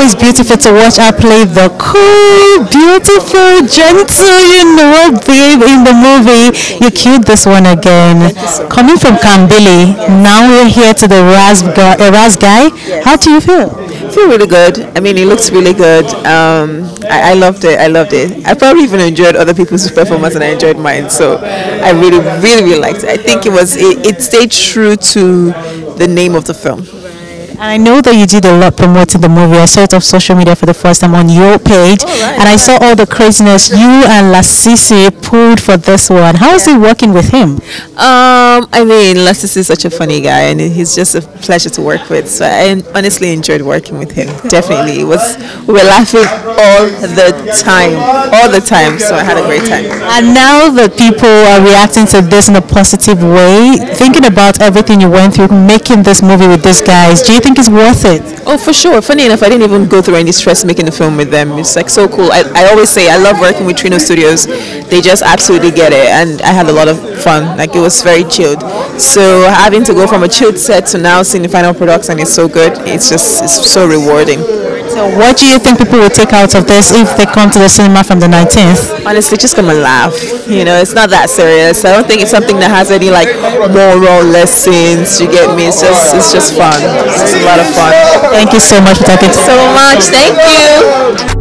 always beautiful to watch her play the cool, beautiful, gentle, babe in the movie. You killed this one again. Coming from Kambili, now we're here to the Raz guy. How do you feel? I feel really good. I mean, it looks really good. I loved it. I loved it. I probably even enjoyed other people's performance, and I enjoyed mine. So I really, really, really liked it. I think it stayed true to the name of the film. And I know that you did a lot promoting the movie. I saw it on social media for the first time on your page, and I saw all the craziness you and Lasisi pulled for this one. How is it working with him? I mean, Lasisi is such a funny guy, and he's just a pleasure to work with. So I honestly enjoyed working with him. Definitely, we were laughing all the time. So I had a great time. And now that people are reacting to this in a positive way, thinking about everything you went through making this movie with these guys, do you think it's worth it? Oh, for sure. Funny enough, I didn't even go through any stress making the film with them. It's like so cool. I always say I love working with Trino Studios. They just absolutely get it, and I had a lot of fun. Like, it was very chilled. So having to go from a chilled set to now seeing the final product, and it's so good. It's so rewarding. So what do you think people will take out of this if they come to the cinema from the 19th? Honestly, just come and laugh. It's not that serious. I don't think it's something that has any like moral lessons. You get me? It's just fun. It's just a lot of fun. Thank you so much for talking to me. So much. Thank you.